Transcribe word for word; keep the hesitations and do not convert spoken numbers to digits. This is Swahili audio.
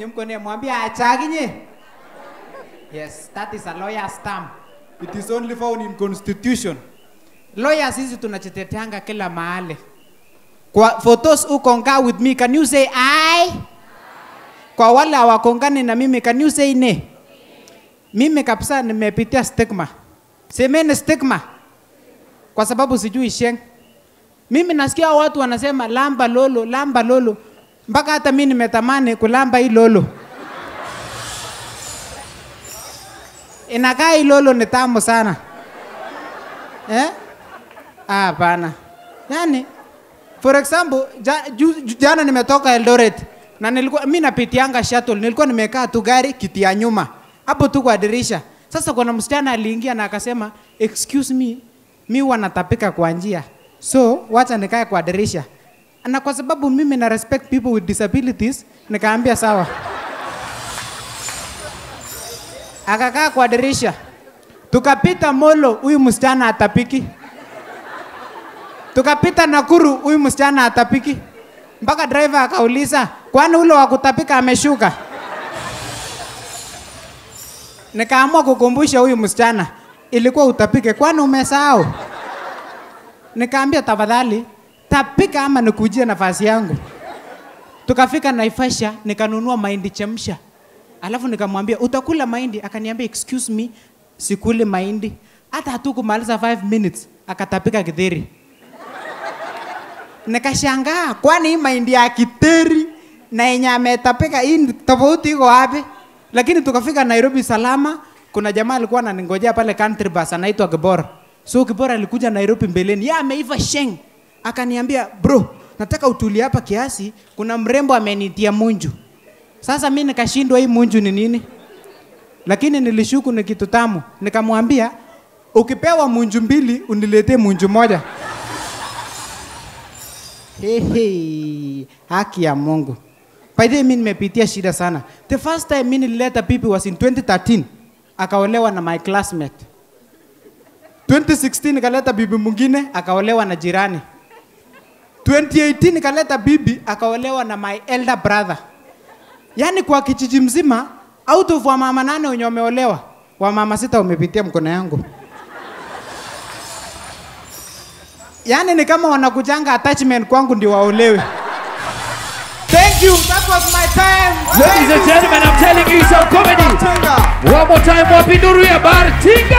mkone mwambia achaginye. Yes, that is a lawyer's term. It is only found in constitution. Lawyers sisi tunachiteteanga kila mahali. Kwa for those who concur with me, can you say I? Kwa wale hawakongani na mimi, can you say ne? Mimi kabisa nimepitia stigma. Semeni stigma. Kwa sababu sijui sheng. Mimi nasikia watu wanasema lamba lolo, lamba lolo. Mpaka hata mimi nimetamani kulamba hii lolo. Inakaa hii lolo ni tamu sana. Eh? Ah, bana. Yani, for example, ja, ju, jana nimetoka Eldoret na nilikuwa mimi napitianga shuttle, nilikuwa nimekaa tu gari kiti ya nyuma. Hapo tu kwa dirisha. Sasa kuna msichana aliingia na akasema, "Excuse me, mimi huwa natapika kwa njia. So, wacha nikae kwa dirisha." Na kwa sababu mimi na respect people with disabilities, nikaambia sawa. Akakaa kwa dirisha. Tukapita Molo, huyu msichana atapiki. Tukapita Nakuru, huyu msichana atapiki. Mpaka driver akauliza, "Kwani ule wa kutapika ameshuka?" Nikaamua kukumbusha huyu msichana, "Ilikuwa utapike, kwani umesahau?" Nikaambia tafadhali, "Tapika ama nikujie nafasi yangu." Tukafika Naivasha, nikanunua mahindi chemsha. Alafu nikamwambia, "Utakula mahindi?" Akaniambia, "Excuse me, sikuli mahindi." Hata hatukumaliza five minutes, akatapika githeri. Nikashangaa, kwani hii mahindi ya githeri na yenye ametapika hii tofauti iko wapi? Lakini tukafika Nairobi salama. Kuna jamaa alikuwa ananingojea pale country bus anaitwa Gibora. So Gibora alikuja Nairobi mbeleni. Yeye ameiva sheng. Akaniambia, "Bro, nataka utulie hapa kiasi, kuna mrembo amenitia munju." Sasa mimi nikashindwa hii munju ni nini? Lakini nilishuku ni kitu tamu. Nikamwambia, "Ukipewa munju mbili, uniletee munju moja." Hehe, haki ya Mungu. By the way, mimi nimepitia shida sana. The first time mimi nilileta pipi was in twenty thirteen. Akaolewa na my classmate. twenty sixteen nikaleta bibi mwingine, akaolewa na jirani. twenty eighteen nikaleta bibi, akaolewa na my elder brother. Yani kwa kijiji mzima, out of wa mama nane wenye wameolewa, wa mama sita wamepitia mkono yangu. Yani ni kama wanakujanga attachment kwangu ndio waolewe. Thank you, that was my time. Ladies and gentlemen, I'm telling you some comedy. One more time, Wapinduria Bartinga.